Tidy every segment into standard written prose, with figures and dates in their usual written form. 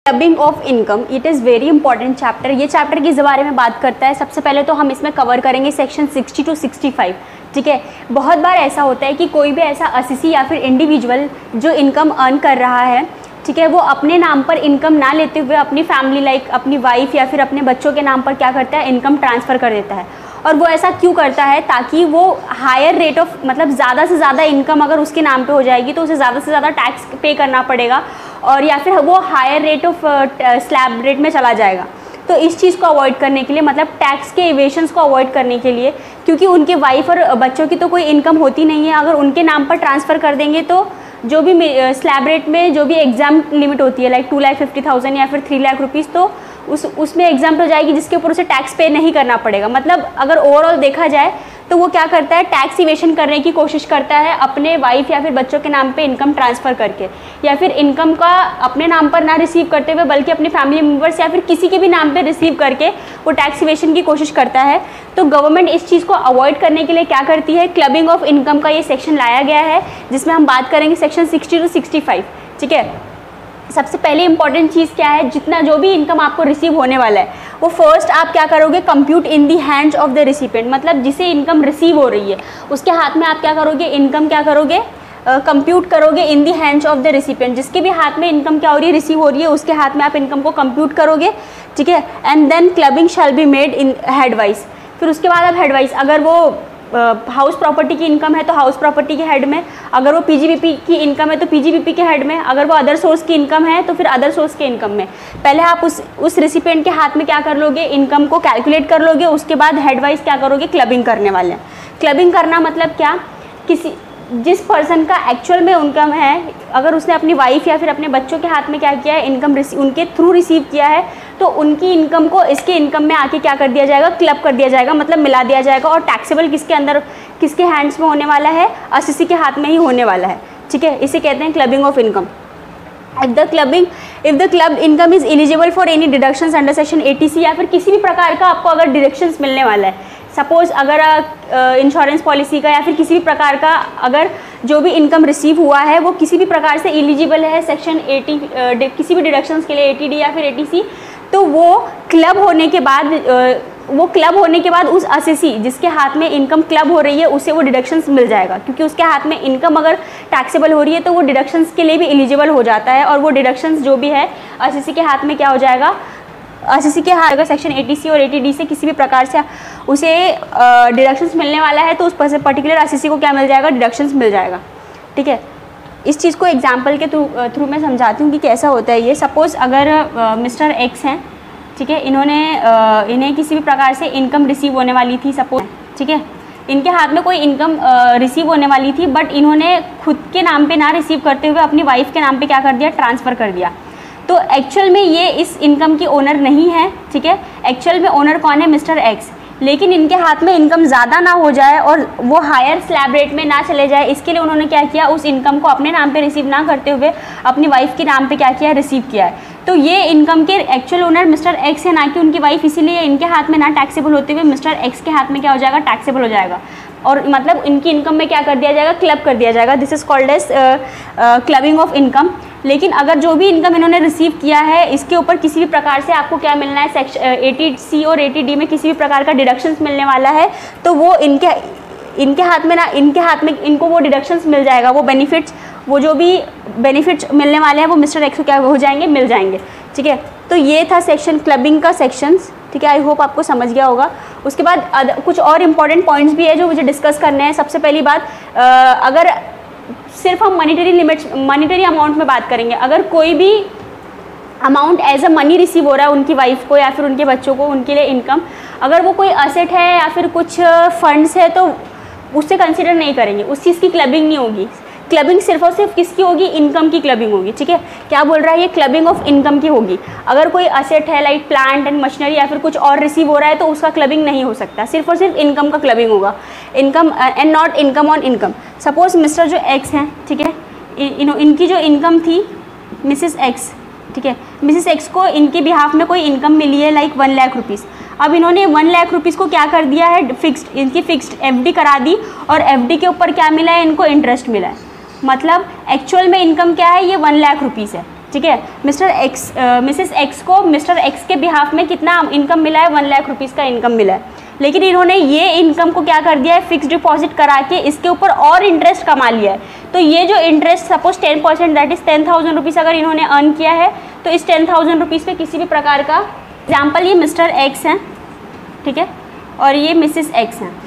Clubbing of income, it is very important chapter. ये chapter किस बारे में बात करता है? सबसे पहले तो हम इसमें कवर करेंगे सेक्शन 60 to 65। ठीक है, बहुत बार ऐसा होता है कि कोई भी ऐसा असिसी या फिर इंडिविजुअल जो इनकम अर्न कर रहा है, ठीक है, वो अपने नाम पर इनकम ना लेते हुए अपनी फैमिली लाइक अपनी वाइफ या फिर अपने बच्चों के नाम पर क्या करता है, इनकम ट्रांसफ़र कर देता है। और वो ऐसा क्यों करता है? ताकि वो हायर रेट ऑफ, मतलब ज़्यादा से ज़्यादा इनकम अगर उसके नाम पे हो जाएगी तो उसे ज़्यादा से ज़्यादा टैक्स पे करना पड़ेगा, और या फिर वो higher rate of slab rate में चला जाएगा। तो इस चीज़ को अवॉइड करने के लिए, मतलब टैक्स के इवेशंस को अवॉइड करने के लिए, क्योंकि उनके वाइफ और बच्चों की तो कोई इनकम होती नहीं है, अगर उनके नाम पर ट्रांसफ़र कर देंगे तो जो भी स्लैब रेट में जो भी एग्ज़ाम लिमिट होती है लाइक 2,50,000 या फिर 3 लाख रुपीज़, तो उसमें एग्जाम्प्ट हो जाएगी जिसके ऊपर उसे टैक्स पे नहीं करना पड़ेगा। मतलब अगर ओवरऑल देखा जाए तो वो क्या करता है, टैक्स इवेशन करने की कोशिश करता है अपने वाइफ या फिर बच्चों के नाम पे इनकम ट्रांसफ़र करके, या फिर इनकम का अपने नाम पर ना रिसीव करते हुए बल्कि अपने फैमिली मेम्बर्स या फिर किसी के भी नाम पे रिसीव करके वो टैक्स इवेशन की कोशिश करता है। तो गवर्नमेंट इस चीज़ को अवॉइड करने के लिए क्या करती है, क्लबिंग ऑफ इनकम का ये सेक्शन लाया गया है, जिसमें हम बात करेंगे सेक्शन 60 to 65। ठीक है, सबसे पहले इंपॉर्टेंट चीज़ क्या है, जितना जो भी इनकम आपको रिसीव होने वाला है वो फर्स्ट आप क्या करोगे, compute in the hands of the recipient, मतलब जिसे इनकम रिसीव हो रही है उसके हाथ में आप क्या करोगे, इनकम क्या करोगे, कंप्यूट करोगे in the hands of the recipient. जिसके भी हाथ में इनकम क्या हो रही है, रिसीव हो रही है, उसके हाथ में आप इनकम को कंप्यूट करोगे। ठीक है, and then clubbing shall be made in headwise. फिर उसके बाद आप हेडवाइज, अगर वो हाउस प्रॉपर्टी की इनकम है तो हाउस प्रॉपर्टी के हेड में, अगर वो पीजीबीपी की इनकम है तो पीजीबीपी के हेड में, अगर वो अदर सोर्स की इनकम है तो फिर अदर सोर्स के इनकम में। पहले आप उस रिसिपेंट के हाथ में क्या कर लोगे, इनकम को कैलकुलेट कर लोगे, उसके बाद हेड वाइज क्या करोगे, क्लबिंग करने वाले हैं। क्लबिंग करना मतलब क्या, जिस पर्सन का एक्चुअल में इनकम है, अगर उसने अपनी वाइफ या फिर अपने बच्चों के हाथ में क्या किया है, इनकम उनके थ्रू रिसीव किया है, तो उनकी इनकम को इसके इनकम में आके क्या कर दिया जाएगा, क्लब कर दिया जाएगा, मतलब मिला दिया जाएगा। और टैक्सेबल किसके अंदर, किसके हैंड्स में होने वाला है, असिसी के हाथ में ही होने वाला है। ठीक है, इसे कहते हैं clubbing of income. If the club income is eligible for any deductions under section 80C, या फिर किसी भी प्रकार का आपको अगर डिडक्शंस मिलने वाला है, सपोज अगर इंश्योरेंस पॉलिसी का या फिर किसी भी प्रकार का अगर जो भी इनकम रिसीव हुआ है वो किसी भी प्रकार से एलिजिबल है सेक्शन 80 किसी भी डिडक्शंस के लिए 80D या फिर 80C, तो वो क्लब होने के बाद उस असेसी जिसके हाथ में इनकम क्लब हो रही है उसे वो डिडक्शंस मिल जाएगा, क्योंकि उसके हाथ में इनकम अगर टैक्सेबल हो रही है तो वो डिडक्शंस के लिए भी एलिजिबल हो जाता है। और वो डिडक्शंस जो भी है असेसी के हाथ में क्या हो जाएगा, असेसी के हाथ अगर सेक्शन 80C और 80D से किसी भी प्रकार से उसे डिडक्शंस मिलने वाला है तो उस पर्टिकुलर असेसी को क्या मिल जाएगा, डिडक्शंस मिल जाएगा। ठीक है, इस चीज़ को एग्जाम्पल के थ्रू मैं समझाती हूँ कि कैसा होता है ये। सपोज़ अगर मिस्टर एक्स हैं, ठीक है, इन्हें किसी भी प्रकार से इनकम रिसीव होने वाली थी सपोज, ठीक है, इनके हाथ में कोई इनकम रिसीव होने वाली थी, बट इन्होंने खुद के नाम पे ना रिसीव करते हुए अपनी वाइफ के नाम पे क्या कर दिया, ट्रांसफ़र कर दिया। तो एक्चुअल में ये इस इनकम की ओनर नहीं है। ठीक है, एक्चुअल में ओनर कौन है, मिस्टर एक्स। लेकिन इनके हाथ में इनकम ज़्यादा ना हो जाए और वो हायर स्लैब रेट में ना चले जाए, इसके लिए उन्होंने क्या किया, उस इनकम को अपने नाम पे रिसीव ना करते हुए अपनी वाइफ के नाम पे क्या किया, रिसीव किया है। तो ये इनकम के एक्चुअल ओनर मिस्टर एक्स है, ना कि उनकी वाइफ, इसीलिए इनके हाथ में ना टैक्सेबल होते हुए मिस्टर एक्स के हाथ में क्या हो जाएगा, टैक्सेबल हो जाएगा। और मतलब इनकी इनकम में क्या कर दिया जाएगा, क्लब कर दिया जाएगा। This is called as clubbing of income. लेकिन अगर जो भी इनकम इन्होंने रिसीव किया है इसके ऊपर किसी भी प्रकार से आपको क्या मिलना है, सेक्शन 80C और 80D में किसी भी प्रकार का डिडक्शंस मिलने वाला है, तो वो इनके हाथ में इनको वो डिडक्शंस मिल जाएगा, वो बेनिफिट्स, वो जो भी बेनिफिट्स मिलने वाले हैं वो मिस्टर एक्स को क्या हो जाएंगे, मिल जाएंगे। ठीक है, तो ये था सेक्शन क्लबिंग का सेक्शंस। ठीक है, आई होप आपको समझ गया होगा। उसके बाद कुछ और इम्पॉर्टेंट पॉइंट्स भी है जो मुझे डिस्कस करने हैं। सबसे पहली बात, अगर सिर्फ हम मॉनिटरी अमाउंट में बात करेंगे, अगर कोई भी amount as a money receive हो रहा है उनकी वाइफ को या फिर उनके बच्चों को, उनके लिए इनकम, अगर वो कोई असेट है या फिर कुछ फंड्स है तो उससे कंसिडर नहीं करेंगे, उस चीज़ की क्लबिंग नहीं होगी। क्लबिंग सिर्फ और सिर्फ किसकी होगी, इनकम की क्लबिंग होगी। ठीक है, क्या बोल रहा है ये, क्लबिंग ऑफ इनकम की होगी। अगर कोई असेट है लाइक प्लांट एंड मशीनरी या फिर कुछ और रिसीव हो रहा है तो उसका क्लबिंग नहीं हो सकता, सिर्फ और सिर्फ इनकम का क्लबिंग होगा, income and not income on income. Suppose Mr जो एक्स हैं, ठीक है, इनकी जो इनकम थी मिसेस एक्स, ठीक है, मिसेस एक्स को इनके बिहाफ में कोई इनकम मिली है लाइक 1 लाख रुपीज़। अब इन्होंने 1 लाख रुपीज़ को क्या कर दिया है, इनकी फिक्स्ड FD करा दी, और FD के ऊपर क्या मिला है, इनको इंटरेस्ट मिला है। मतलब एक्चुअल में इनकम क्या है, ये 1 लाख रुपीज़ है। ठीक है। मिसेस एक्स को मिस्टर एक्स के बिहाफ में कितना इनकम मिला है, 1 लाख रुपीज़ का इनकम मिला है, लेकिन इन्होंने ये इनकम को क्या कर दिया है, फिक्स डिपॉजिट करा के इसके ऊपर और इंटरेस्ट कमा लिया है। तो ये जो interest suppose 10% that is 10,000 rupees अगर इन्होंने अर्न किया है, तो इस 10,000 रुपीज़ पे किसी भी प्रकार का, एग्जाम्पल ये मिस्टर एक्स हैं, ठीक है, और ये मिसेस एक्स हैं,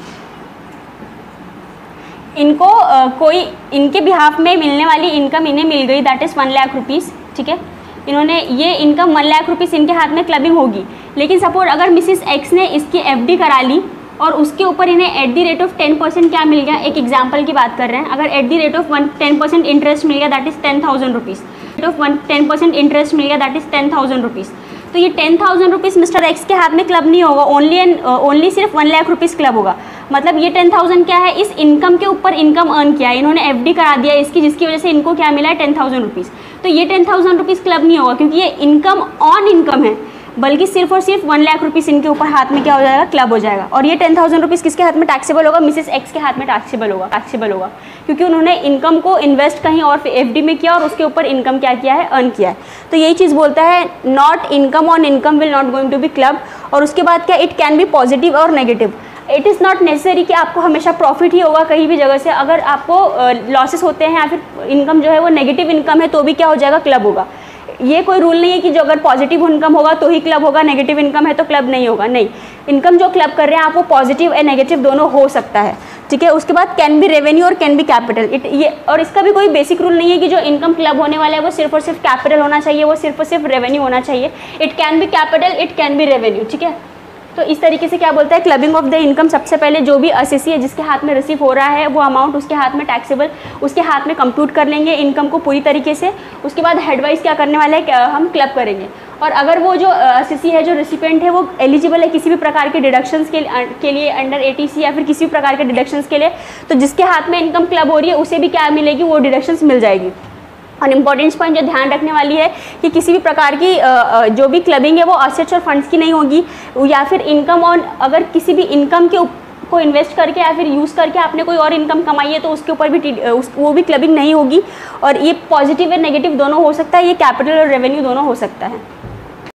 इनको कोई इनके बिहाफ में मिलने वाली इनकम इन्हें मिल गई दैट इज़ 1 लाख रुपीज़, ठीक है। इन्होंने ये इनकम 1 लाख रुपीज़ इनके हाथ में क्लबिंग होगी, लेकिन सपोज अगर मिसेस एक्स ने इसकी FD करा ली और उसके ऊपर इन्हें एट दी रेट ऑफ 10% क्या मिल गया, एक एग्जाम्पल की बात कर रहे हैं, अगर at the rate of 10% interest मिल गया that is 10,000 rupees, rate of 10% interest मिल गया दैट इज़ 10,000 रुपीज़, तो ये 10,000 रुपीज़ मिस्टर एक्स के हाथ में क्लब नहीं होगा, ओनली सिर्फ 1 लाख रुपीज़ क्लब होगा। मतलब ये 10,000 क्या है, इस इनकम के ऊपर इनकम अर्न किया है, इन्होंने FD करा दिया इसकी, जिसकी वजह से इनको क्या मिला है, 10,000 रुपीज़। तो ये 10,000 रुपीज़ क्लब नहीं होगा, क्योंकि ये इनकम ऑन इनकम है, बल्कि सिर्फ और सिर्फ 1 लाख रुपीज़ इनके ऊपर हाथ में क्या हो जाएगा, क्लब हो जाएगा। और ये 10,000 रुपीज़ किसके हाथ में टैक्सेबल होगा, मिसेस एक्स के हाथ में टैक्सेबल होगा, क्योंकि उन्होंने इनकम को इन्वेस्ट कहीं और FD में किया और उसके ऊपर इनकम क्या किया है, अर्न किया है। तो यही चीज़ बोलता है not income on income will not going to be club. और उसके बाद क्या, इट कैन बी पॉजिटिव और negative. It is not necessary कि आपको हमेशा प्रॉफिट ही होगा कहीं भी जगह से, अगर आपको लॉसेस होते हैं या फिर इनकम जो है वो नेगेटिव इनकम है तो भी क्या हो जाएगा, क्लब होगा। ये कोई रूल नहीं है कि जो अगर पॉजिटिव इनकम होगा तो ही क्लब होगा, नेगेटिव इनकम है तो क्लब नहीं होगा, नहीं। इनकम जो क्लब कर रहे हैं आप वो पॉजिटिव एंड नेगेटिव दोनों हो सकता है, ठीक है। उसके बाद कैन बी रेवेन्यू और कैन बी कैपिटल। ये और इसका भी कोई बेसिक रूल नहीं है कि जो इनकम क्लब होने वाला है वो सिर्फ और सिर्फ कैपिटल होना चाहिए, वो सिर्फ और सिर्फ रेवेन्यू होना चाहिए। It can be capital, it can be revenue, ठीक है। तो इस तरीके से क्या बोलता है, क्लबिंग ऑफ द इनकम, सबसे पहले जो भी असेसी है जिसके हाथ में रिसीव हो रहा है वो अमाउंट उसके हाथ में टैक्सेबल, उसके हाथ में कंप्यूट कर लेंगे इनकम को पूरी तरीके से। उसके बाद हेडवाइज क्या करने वाले हैं, हम क्लब करेंगे। और अगर वो जो असेसी है, जो रिसिपेंट है, वो एलिजिबल है किसी भी प्रकार के डिडक्शंस के लिए अंडर ATC या फिर किसी भी प्रकार के डिडक्शंस के लिए, तो जिसके हाथ में इनकम क्लब हो रही है उसे भी क्या मिलेगी, वो डिडक्शंस मिल जाएगी। और इम्पॉर्टेंस पॉइंट जो ध्यान रखने वाली है कि किसी भी प्रकार की जो भी क्लबिंग है वो असेट्स और फंड्स की नहीं होगी, या फिर इनकम ऑन, अगर किसी भी इनकम के को इन्वेस्ट करके या फिर यूज़ करके आपने कोई और इनकम कमाई है तो उसके ऊपर भी वो भी क्लबिंग नहीं होगी। और ये पॉजिटिव और नेगेटिव दोनों हो सकता है, ये कैपिटल और रेवेन्यू दोनों हो सकता है।